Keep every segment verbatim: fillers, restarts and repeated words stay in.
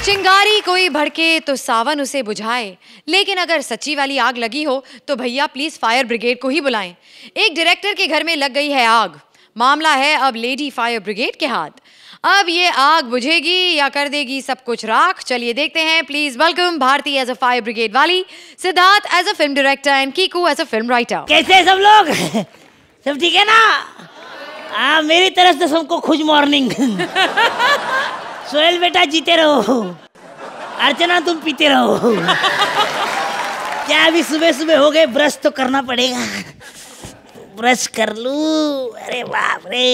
चिंगारी कोई भड़के तो सावन उसे बुझाए, लेकिन अगर सच्ची वाली आग लगी हो तो भैया प्लीज फायर ब्रिगेड को ही बुलाएं। एक डायरेक्टर के घर में लग गई है आग, मामला है अब लेडी फायर ब्रिगेड के हाथ। अब ये आग बुझेगी या कर देगी सब कुछ राख, चलिए देखते हैं। Please welcome Bharti as a fire brigade वाली, Siddharth as a film director and Kiku as a film writer. कैसे हैं सब लोग? सब ठीक है ना? आ, मेरी तरफ से सबको खुश मॉर्निंग। सोहेल बेटा जीते रहो, अर्चना तुम पीते रहो। क्या अभी सुबह सुबह हो गए, ब्रश तो करना पड़ेगा। ब्रश कर लूं, अरे बाप रे।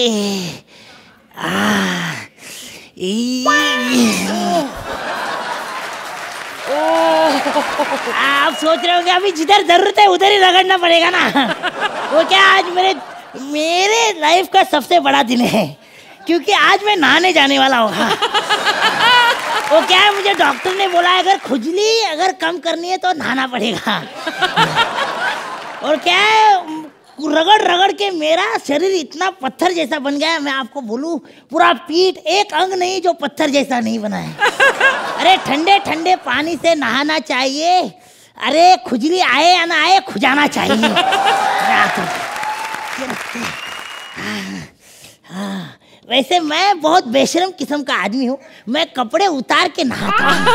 आ, आप सोच रहे होंगे अभी जिधर जरूरत है उधर ही रगड़ना पड़ेगा ना। वो क्या, आज मेरे मेरे लाइफ का सबसे बड़ा दिन है, क्योंकि आज मैं नहाने जाने वाला हूँ। वो क्या है, मुझे डॉक्टर ने बोला अगर खुजली अगर कम करनी है तो नहाना पड़ेगा। और क्या है, रगड़ रगड़ के मेरा शरीर इतना पत्थर जैसा बन गया है, मैं आपको बोलूं पूरा पीठ एक अंग नहीं जो पत्थर जैसा नहीं बना है। अरे ठंडे ठंडे पानी से नहाना चाहिए। अरे खुजली आए या ना आए, खुजाना चाहिए। हाँ, वैसे मैं बहुत बेशरम किस्म का आदमी हूँ, मैं कपड़े उतार के नहाता हूँ।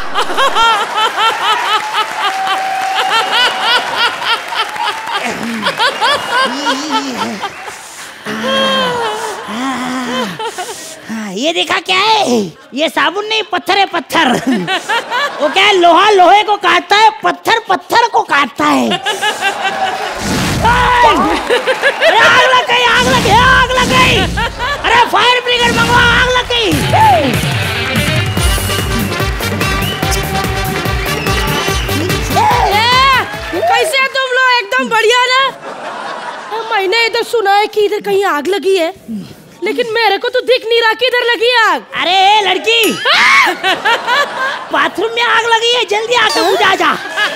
ये देखा क्या है, ये साबुन नहीं पत्थर है, पत्थर। वो क्या है, लोहा लोहे को काटता है, पत्थर पत्थर को काटता है। अरे आग लग गई, आग लग गई, आग लग गई। अरे फायर ब्रिगेड मंगवा, आग लग गई। कैसे है तुम लोग? एकदम बढ़िया ना? मैंने इधर सुना है कि इधर कहीं आग लगी है, लेकिन मेरे को तो दिख नहीं रहा कि इधर लगी आग। अरे लड़की, बाथरूम में आग लगी है, जल्दी आके बुझा जा।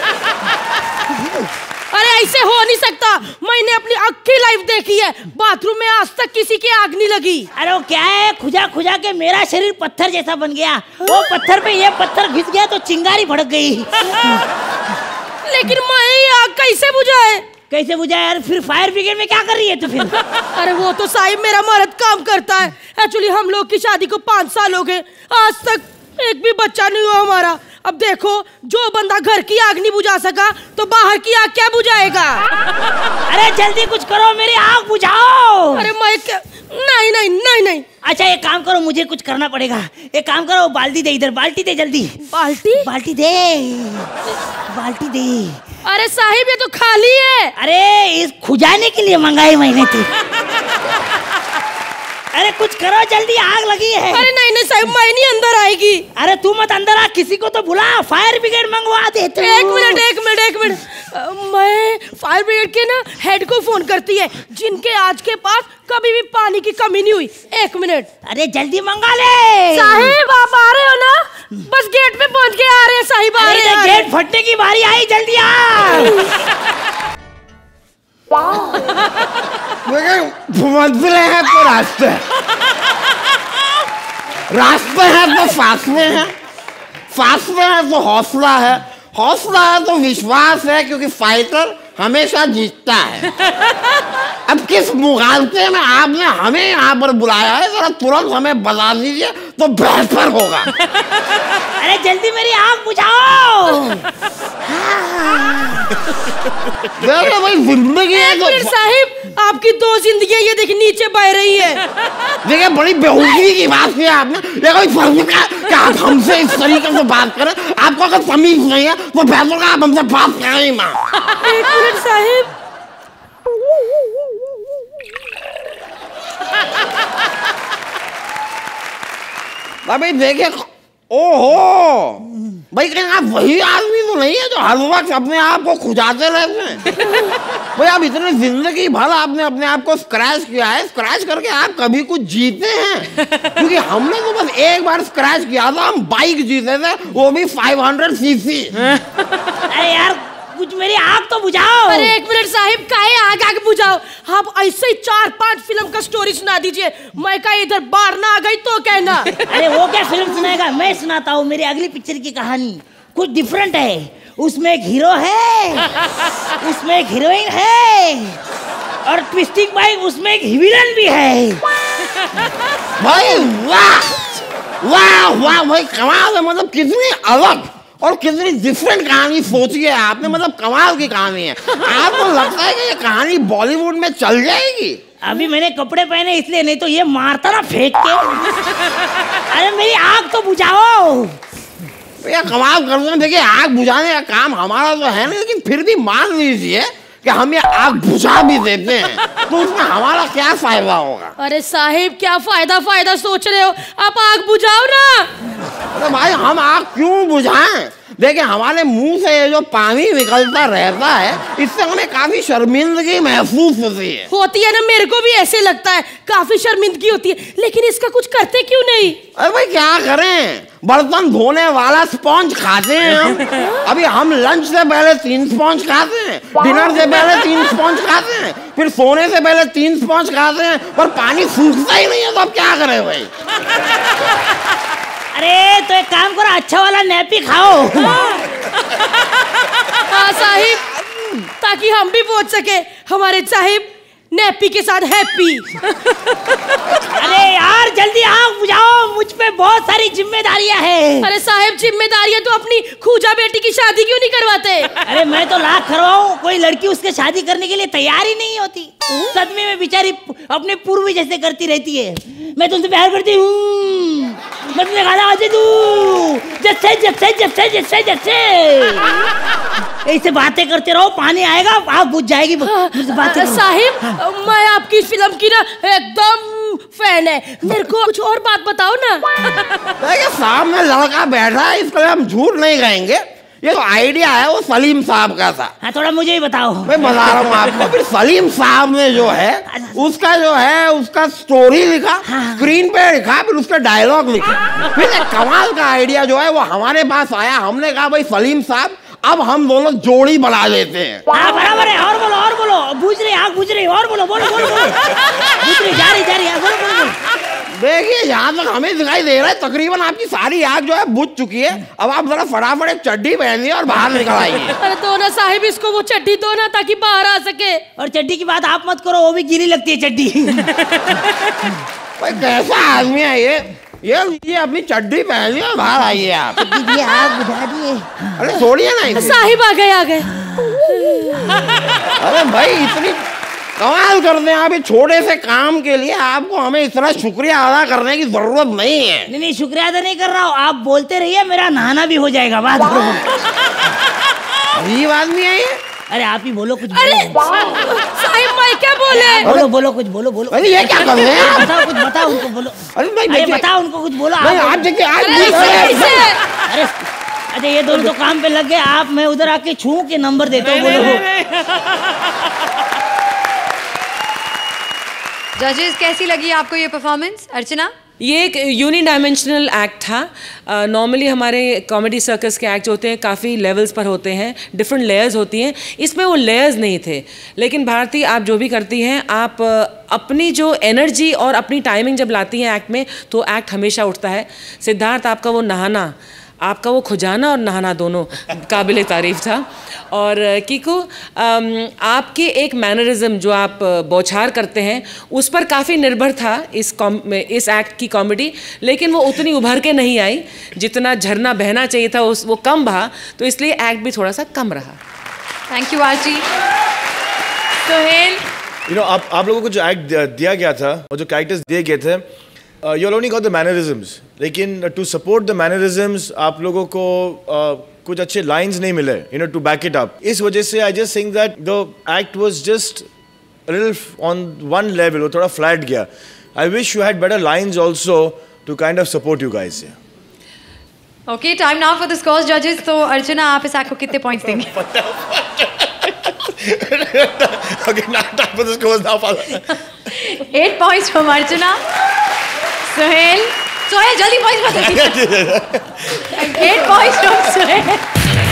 अरे ऐसे हो नहीं सकता, मैंने अपनी अक्खी लाइफ देखी है, बाथरूम में आज तक किसी की आग नहीं लगी। अरे वो क्या है, खुजा खुजा के मेरा शरीर पत्थर जैसा बन गया। वो पत्थर पे ये पत्थर घिस गया तो चिंगारी भड़क गई। लेकिन मैं ये आग कैसे बुझाए? कैसे बुझाए यार? फिर फायर ब्रिगेड में क्या कर रही है तू फिर? अरे वो तो साहिब मेरा मर्द काम करता है। एक्चुअली हम लोग की शादी को पाँच साल हो गए, आज तक एक भी बच्चा नहीं हुआ हमारा। अब देखो, जो बंदा घर की आग नहीं बुझा सका तो बाहर की आग क्या बुझाएगा? अरे जल्दी कुछ करो, मेरी आग बुझाओ। अरे मैं क्या... नहीं नहीं नहीं नहीं। अच्छा एक काम करो, मुझे कुछ करना पड़ेगा। एक काम करो, बाल्टी दे इधर, बाल्टी दे जल्दी। बाल्टी? बाल्टी दे, बाल्टी दे। अरे साहिब ये तो खाली है। अरे इस खुजाने के लिए मंगाई मैंने थी। अरे कुछ करो जल्दी, आग लगी है। अरे नहीं नहीं साहिब, मैं नहीं अंदर आएगी। अरे तू मत अंदर आ, किसी को तो बुला, फायर ब्रिगेड मंगवा देते। एक मिनट एक मिनट एक मिनट, मैं फायर ब्रिगेड के ना हेड को फोन करती है, जिनके आज के पास कभी भी पानी की कमी नहीं हुई। एक मिनट। अरे जल्दी मंगा ले। साहिब आप आ रहे हो ना? बस गेट पे पहुंच के आ रहे हैं साहिब, आ रहे हैं। गेट फटने की बारी आई, जल्दी आ। मंजिलें हैं तो रास्ते, रास्ते हैं तो फासले हैं, फासले हैं तो हौसला है, हौसला है तो विश्वास है, क्योंकि फाइटर हमेशा जीतता है। अब किस मुगालते में आपने हमें यहाँ पर बुलाया है, जरा तुरंत हमें बता दीजिए तो बेहतर होगा। अरे जल्दी मेरी आग बुझाओ। देखिए भाई, जिंदगी है तो... साहिब आपकी दो जिंदगियां ये देखिए नीचे बह रही है। देखिए बड़ी बेहूदी की बात की आपने, ये कोई फर्ज का कि आप हमसे इस तरीके से बात करें? आपको अगर तमीज नहीं है तो बेहतर होगा आप हमसे बात करें ही ना। एक मिनट साहिब, भाई देखिए, ओहो भाई कहीं आप वही आदमी तो नहीं है जो हर वक्त अपने आप को खुजाते रहते हैं? भाई आप इतने जिंदगी भर आपने अपने आप को स्क्रैच किया है, स्क्रैच करके आप कभी कुछ जीते हैं? क्योंकि हमने तो बस एक बार स्क्रैच किया था, हम बाइक जीते थे, वो भी पाँच सौ सीसी। अरे यार कुछ कुछ मेरी आग तो बुझाओ। अरे एक मिनट साहिब, काहे आग आग बुझाओ, आप ऐसे ही चार पांच फिल्म का स्टोरी सुना दीजिए। मैं का इधर बाहर ना आ गई तो कहना। अरे वो क्या फिल्म सुनाएगा, मैं सुनाता हूँ। मेरी अगली पिक्चर की कहानी कुछ डिफरेंट है। उसमें एक हीरो है, उसमें एक हीरोइन है, और ट्विस्टिंग भाई उसमें एक विलन भी है। भाई वाह वाह वाह भाई, कमाल है। मतलब कितनी अलग और कितनी डिफरेंट कहानी सोची है आपने। मतलब कमाल की कहानी है। आपको लगता है कि ये कहानी बॉलीवुड में चल जाएगी? अभी मैंने कपड़े पहने इसलिए, नहीं तो ये मारता ना फेंक के। अरे मेरी आग तो बुझाओ। भैया कमाल कर रहे हैं। देखिए आग बुझाने का काम हमारा तो है नहीं, लेकिन फिर भी मान लीजिए कि हम ये आग बुझा भी देते हैं तो उसमें हमारा क्या फायदा होगा? अरे साहिब क्या फायदा फायदा सोच रहे हो, आप आग बुझाओ ना। अरे भाई हम आग क्यों बुझाएं? देखिए हमारे मुंह से ये जो पानी निकलता रहता है, इससे हमें काफी शर्मिंदगी महसूस होती है। होती है ना, मेरे को भी ऐसे लगता है, काफी शर्मिंदगी होती है, लेकिन इसका कुछ करते क्यों नहीं? अरे भाई क्या करें, बर्तन धोने वाला स्पॉन्ज खाते हैं हम। अभी हम लंच से पहले तीन स्पॉन्ज खाते हैं, डिनर से पहले तीन स्पॉन्ज खाते हैं, फिर सोने से पहले तीन स्पॉन्ज खाते हैं, पर पानी सूखता ही नहीं है। तो अब क्या करें भाई? अरे तो एक काम करो, अच्छा वाला नैपी खाओ। हाँ साहिब, ताकि हम भी पहुंच सके हमारे साहिब नैपी के साथ हैप्पी। अरे यार जल्दी आग बुझाओ, मुझ पे बहुत सारी जिम्मेदारियां हैं। अरे साहिब जिम्मेदारियां तो अपनी खूजा बेटी की शादी क्यों नहीं करवाते? अरे मैं तो लाख करवाऊं, कोई लड़की उसके शादी करने के लिए तैयार ही नहीं होती। सदमे में बेचारी अपने पूर्वी जैसे करती रहती है। मैं तुमसे प्यार करती हूँ, मैं तुमसे गाना गाती हूँ, जैसे जैसे जैसे जैसे जैसे ऐसे बातें करते रहो, पानी आएगा आग बुझ जाएगी। बातें साहिब मैं आपकी फिल्म की ना एकदम फैन है, मेरे को कुछ और बात बताओ ना। देखिए सामने लड़का बैठा है, इसके लिए हम झूठ नहीं कहेंगे। ये तो आइडिया है वो सलीम साहब का था। हाँ थोड़ा मुझे ही बताओ। मैं बता रहा हूँ आपको। फिर सलीम साहब ने जो है उसका जो है उसका स्टोरी लिखा, स्क्रीन पे लिखा, फिर उसका डायलॉग लिखा। फिर एक कमाल का आइडिया जो है वो हमारे पास आया। हमने कहा भाई सलीम साहब अब हम दोनों जोड़ी बना लेते हैं। हाँ बराबर है, और बोलो और बोलो, बुझ रही आग बुझ रही, और बोलो बोलो बोलो बोलो, बुझ रही जा रही जा रही है, बोलो बोलो बोलो। देखिए यहाँ तक हमें दिखाई दे रहा है तकरीबन आपकी सारी आग जो है बुझ चुकी है। अब आप जरा फटाफट एक चड्डी पहनिए और बाहर निकल आइए। अरे दो ना साहिब, इसको वो चड्डी दो ना ताकि बाहर आ सके। और चड्डी की बात आप मत करो, वो भी गीली लगती है चड्डी। भाई कैसा आदमी है ये? ये ये अपनी चड्डी पहनिए और बाहर आइए आप। दीदी आग बुझा दिए। अरे छोड़िए ना इसे। साहिब आ गए आ गए। अरे भाई इतनी कमाल करते हैं आप इस छोटे से काम के लिए। आपको हमें इतना शुक्रिया अदा करने की जरूरत नहीं है। नहीं नहीं शुक्रिया अदा नहीं कर रहा हूँ, आप बोलते रहिए, मेरा नहाना भी हो जाएगा। बात करो। अजीब आदमी है ये। अरे आप ही बोलो कुछ। अरे साहिब मैं क्या बोले? बोलो बोलो कुछ बोलो बोलो। अरे ये क्या कर रहे हैं आप? बताओ कुछ बताओ उनको, बोलो। अरे भाई अरे बताओ उनको कुछ बोलो। नहीं आप देखिए आज अरे अच्छा ये दोनों तो काम पे लग गए, आप मैं उधर आके छू के नंबर देता हूँ। बोलो। जजेस कैसी लगी आपको ये परफॉर्मेंस अर्चना? ये एक यूनी डायमेंशनल एक्ट था। नॉर्मली uh, हमारे कॉमेडी सर्कस के एक्ट होते हैं काफ़ी लेवल्स पर होते हैं, डिफरेंट लेयर्स होती हैं। इसमें वो लेयर्स नहीं थे। लेकिन भारती आप जो भी करती हैं, आप uh, अपनी जो एनर्जी और अपनी टाइमिंग जब लाती हैं एक्ट में, तो एक्ट हमेशा उठता है। सिद्धार्थ आपका वो नहाना, आपका वो खुजाना और नहाना दोनों काबिल तारीफ़ था। और कीकू आपके एक मैनरिज्म जो आप बौछार करते हैं उस पर काफ़ी निर्भर था इस इस एक्ट की कॉमेडी, लेकिन वो उतनी उभर के नहीं आई जितना झरना बहना चाहिए था, उस वो कम बहा, तो इसलिए एक्ट भी थोड़ा सा कम रहा। Thank you Aarti. Sohail, you know आप आप लोगों को जो एक्ट दिया गया था और जो कैरेक्टर्स दिए गए थे, you all only got the mannerisms, लेकिन टू सपोर्ट द मैनरिज्म्स आप लोगों को uh, कुछ अच्छे लाइंस नहीं मिले, you know, to back it up. इस वजह से I just think that the act was just a little on one level, वो थोड़ा फ्लैट गया। I wish you had better lines also to kind of support you guys. Okay, time now for the scores जजेस। तो अर्चना आप इस act को कितने points देंगे? Okay, now time for the scores now, Father. Eight points from Archana. Sohail, Sohail, जल्दी points बताइए. Eight points from Sohail.